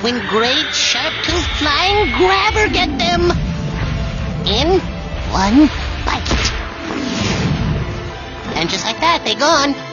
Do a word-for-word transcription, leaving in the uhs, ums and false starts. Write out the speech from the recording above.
when great sharp-toothed flying grabber get them. In one bite. And just like that, they gone.